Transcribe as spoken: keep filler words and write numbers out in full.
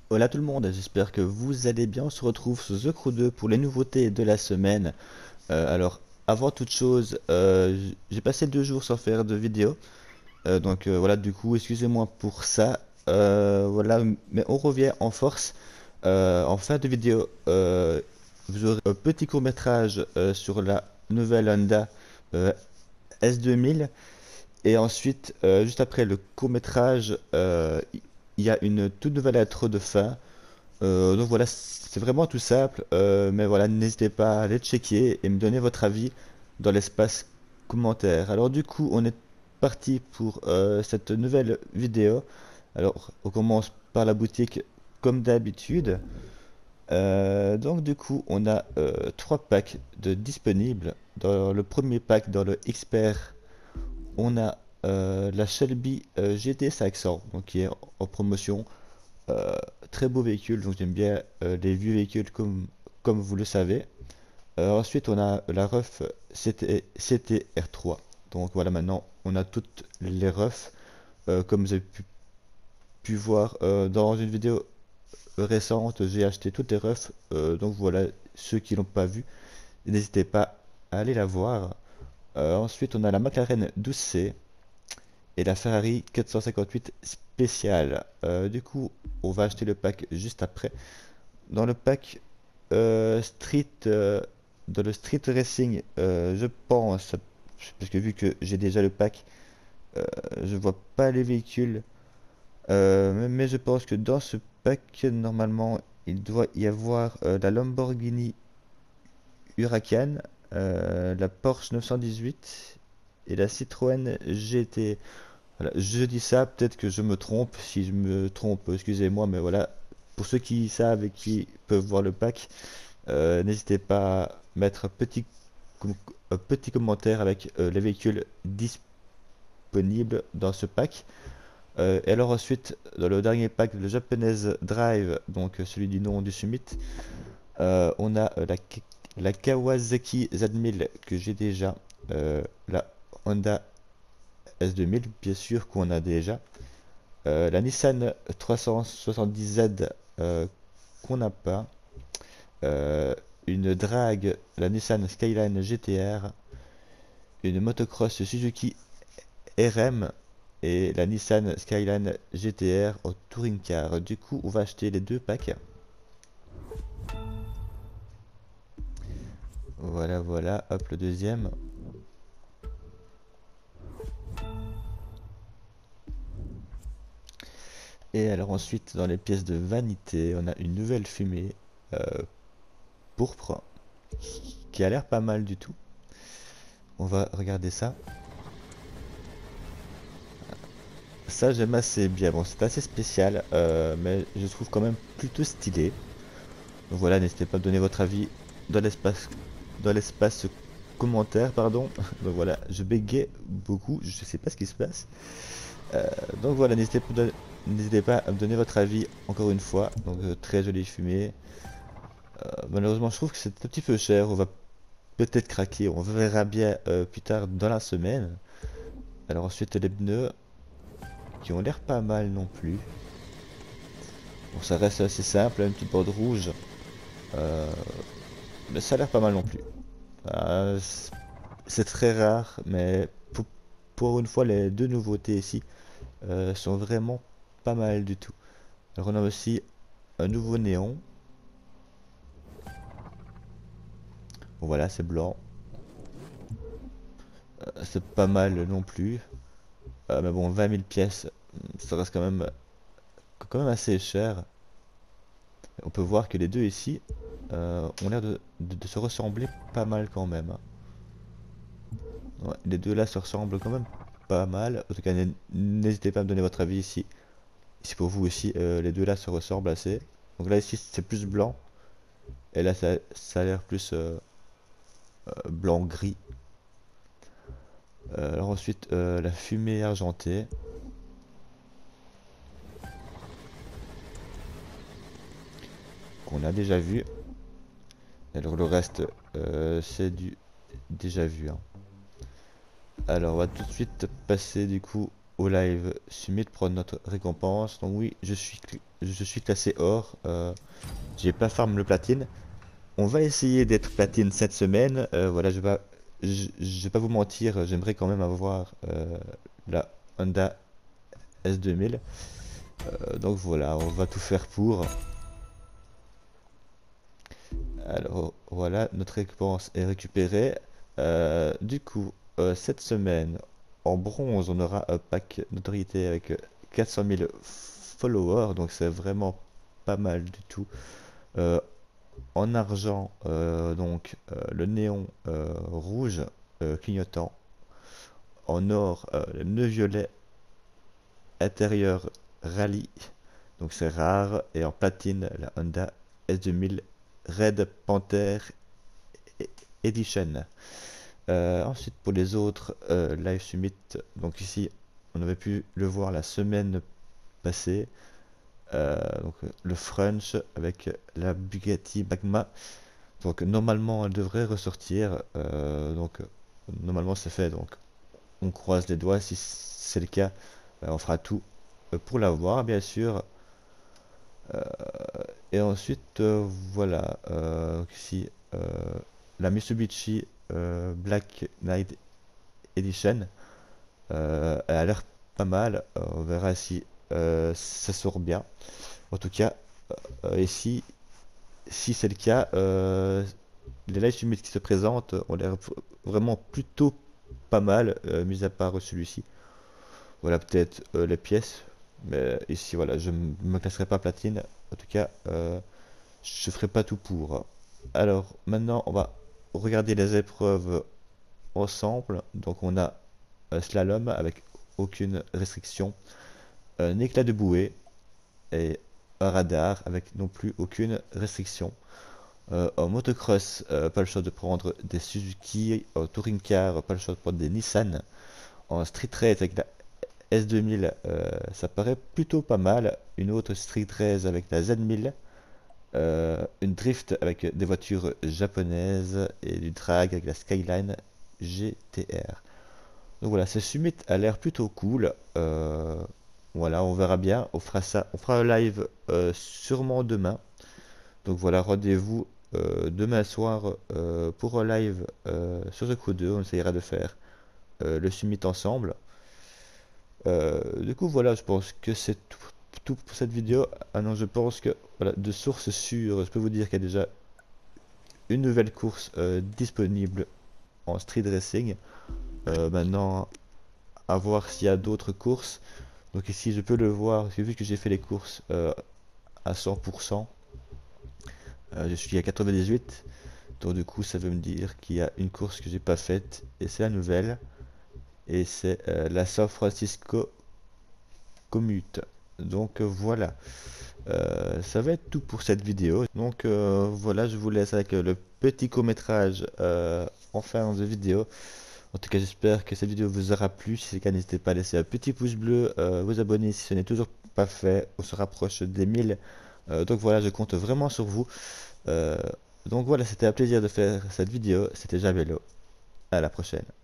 Hola tout le monde, j'espère que vous allez bien. On se retrouve sur The Crew deux pour les nouveautés de la semaine. Euh, alors, avant toute chose, euh, j- j'ai passé deux jours sans faire de vidéo. Euh, donc euh, voilà, du coup, excusez-moi pour ça. Euh, voilà, mais on revient en force. Euh, en fin de vidéo, euh, vous aurez un petit court-métrage euh, sur la nouvelle Honda euh, S deux mille. Et ensuite, euh, juste après le court-métrage, euh, il y a une toute nouvelle intro de fin. Euh, donc voilà, c'est vraiment tout simple, euh, mais voilà, n'hésitez pas à aller checker et me donner votre avis dans l'espace commentaire. Alors du coup, on est parti pour euh, cette nouvelle vidéo. Alors, on commence par la boutique comme d'habitude. Euh, donc du coup, on a euh, trois packs de disponibles. Dans le premier pack, dans le Expert, on a euh, la Shelby euh, G T cinq cents, donc qui est en promotion. Euh, Très beau véhicule, donc j'aime bien euh, les vieux véhicules comme, comme vous le savez. Euh, ensuite, on a la ref C T, C T R trois. Donc voilà, maintenant on a toutes les refs. Euh, comme vous avez pu, pu voir euh, dans une vidéo récente, j'ai acheté toutes les refs. Euh, donc voilà, ceux qui l'ont pas vu, n'hésitez pas à aller la voir. Euh, ensuite, on a la McLaren douze C et la Ferrari quatre cent cinquante-huit spéciale. Euh, du coup, on va acheter le pack juste après. Dans le pack euh, Street, euh, dans le Street Racing, euh, je pense, parce que vu que j'ai déjà le pack, euh, je vois pas les véhicules, euh, mais, mais je pense que dans ce pack, normalement, il doit y avoir euh, la Lamborghini Huracan, euh, la Porsche neuf cent dix-huit et la Citroën G T. Voilà, je dis ça, peut-être que je me trompe. Si je me trompe, excusez-moi, mais voilà, pour ceux qui savent et qui peuvent voir le pack, Euh, n'hésitez pas à mettre un petit, com- un petit commentaire avec euh, les véhicules disponibles dans ce pack. Euh, et alors ensuite, dans le dernier pack, le Japanese Drive, donc euh, celui du nom du Summit, euh, on a euh, la, K- la Kawasaki Z mille que j'ai déjà, euh, la Honda S deux mille, bien sûr qu'on a déjà, euh, la Nissan trois cent soixante-dix Z euh, qu'on n'a pas, euh, une Drag, la Nissan Skyline G T R, une motocross Suzuki R M et la Nissan Skyline G T R au Touring Car. Du coup, on va acheter les deux packs. Voilà, voilà, hop, le deuxième. Et alors ensuite, dans les pièces de vanité, on a une nouvelle fumée euh, pourpre qui a l'air pas mal du tout. On va regarder ça. Ça, j'aime assez bien. Bon, c'est assez spécial, euh, mais je trouve quand même plutôt stylé. Donc voilà, n'hésitez pas à me donner votre avis dans l'espace dans l'espace commentaire, pardon. Donc voilà, je bégaye beaucoup, je sais pas ce qui se passe. Euh, donc voilà, n'hésitez pas, n'hésitez pas à me donner votre avis encore une fois. Donc euh, très joli fumée. Euh, malheureusement, je trouve que c'est un petit peu cher. On va peut-être craquer. On verra bien euh, plus tard dans la semaine. Alors ensuite les pneus qui ont l'air pas mal non plus. Bon, ça reste assez simple, une petite bande rouge. Euh, mais ça a l'air pas mal non plus. Euh, c'est très rare, mais pour, pour une fois, les deux nouveautés ici euh, sont vraiment pas mal du tout. Alors on a aussi un nouveau néon. Bon, voilà, c'est blanc. Euh, c'est pas mal non plus. Euh, mais bon, vingt mille pièces, ça reste quand même, quand même assez cher. On peut voir que les deux ici euh, ont l'air de, de- de se ressembler pas mal quand même, hein. Ouais, les deux là se ressemblent quand même pas mal. En tout cas, n'hésitez pas à me donner votre avis ici. Si pour vous aussi, euh, les deux là se ressemblent assez. Donc là ici c'est plus blanc. Et là ça, ça a l'air plus euh, euh, blanc-gris. Euh, alors ensuite euh, la fumée argentée. Qu'on a déjà vu. Alors le reste euh, c'est du déjà vu, hein. Alors on va tout de suite passer du coup au live summit pour prendre notre récompense. Donc oui, je suis je suis classé or. Euh, j'ai pas farm le platine. On va essayer d'être platine cette semaine. Euh, voilà, je vais, je, je vais pas vous mentir, j'aimerais quand même avoir euh, la Honda S deux mille. Euh, donc voilà, on va tout faire pour. Alors voilà, notre récompense est récupérée. Euh, du coup, euh, cette semaine, en bronze, on aura un pack notoriété avec quatre cent mille followers, donc c'est vraiment pas mal du tout. Euh, en argent, euh, donc euh, le néon euh, rouge euh, clignotant. En or, euh, le nœud violet intérieur rallye, donc c'est rare. Et en platine, la Honda S deux mille Red Panther Edition. Euh, ensuite, pour les autres euh, Live Summit, donc ici, on avait pu le voir la semaine passée. Euh, donc, le French avec la Bugatti Magma. Donc, normalement, elle devrait ressortir. Euh, donc, normalement, c'est fait. Donc, on croise les doigts. Si c'est le cas, ben, on fera tout euh, pour l'avoir, bien sûr. Euh, et ensuite, euh, voilà. Euh, donc ici, euh, la Mitsubishi euh, Black Knight Edition. Euh, elle a l'air pas mal. Euh, on verra si euh, ça sort bien. En tout cas, euh, ici, si c'est le cas, euh, les live streams qui se présentent ont l'air vraiment plutôt pas mal, euh, mis à part celui-ci. Voilà peut-être euh, les pièces, mais ici voilà, je ne me classerai pas platine. En tout cas, euh, je ferai pas tout pour. Alors maintenant, on va regarder les épreuves ensemble. Donc on a un slalom avec aucune restriction, un éclat de bouée et un radar avec non plus aucune restriction. Euh, en motocross, euh, pas le choix de prendre des Suzuki. En touring car, pas le choix de prendre des Nissan. En street race avec la S deux mille, euh, ça paraît plutôt pas mal. Une autre street race avec la Z mille. Euh, une drift avec des voitures japonaises et du drag avec la Skyline G T R. Donc voilà, ce summit a l'air plutôt cool. Euh, voilà, on verra bien. On fera ça, on fera un live euh, sûrement demain. Donc voilà, rendez-vous euh, demain soir euh, pour un live euh, sur The Crew deux. On essayera de faire euh, le summit ensemble. Euh, du coup, voilà, je pense que c'est tout, tout pour cette vidéo. Ah non, je pense que, voilà, de sources sûres, je peux vous dire qu'il y a déjà une nouvelle course euh, disponible en street racing. Euh, maintenant, à voir s'il y a d'autres courses. Donc ici, je peux le voir, parce que vu que j'ai fait les courses euh, à cent pour cent, euh, je suis à quatre-vingt-dix-huit. Donc du coup, ça veut me dire qu'il y a une course que j'ai pas faite, et c'est la nouvelle. Et c'est euh, la San Francisco Commute. Donc euh, voilà. Euh, ça va être tout pour cette vidéo. Donc euh, voilà, je vous laisse avec euh, le petit court-métrage euh, en fin de vidéo. En tout cas, j'espère que cette vidéo vous aura plu. Si c'est le cas, n'hésitez pas à laisser un petit pouce bleu, euh, vous abonner si ce n'est toujours pas fait. On se rapproche des mille. Euh, donc voilà, je compte vraiment sur vous. Euh, donc voilà, c'était un plaisir de faire cette vidéo. C'était Javello. À la prochaine.